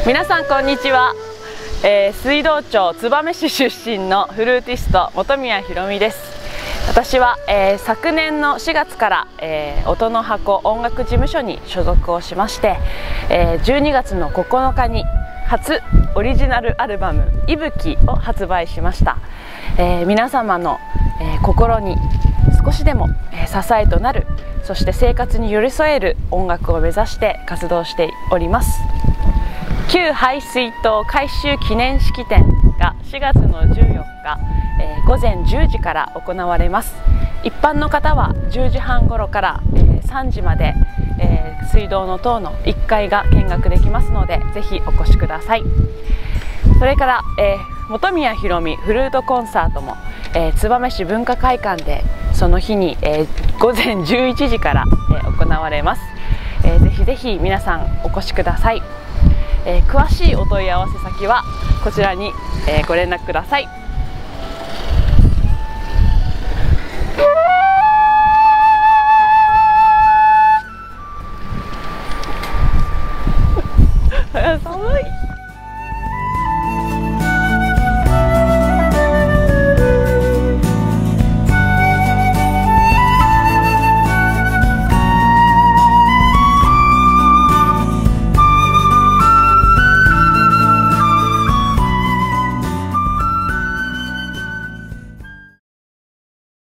皆さんこんにちは、水道町燕市出身のフルーティスト本宮ひろみです。私は、昨年の4月から、音の箱音楽事務所に所属をしまして、12月の9日に初オリジナルアルバム「いぶき」を発売しました。皆様の、心に少しでも、支えとなる、そして生活に寄り添える音楽を目指して活動しております。旧排水塔改修記念式典が4月の14日、午前10時から行われます。一般の方は10時半頃から、3時まで、水道の塔の1階が見学できますので、ぜひお越しください。それから、本宮ひろみフルートコンサートも、燕市文化会館でその日に、午前11時から、行われます。ぜひぜひ皆さんお越しください。詳しいお問い合わせ先はこちらに、ご連絡ください。寒い。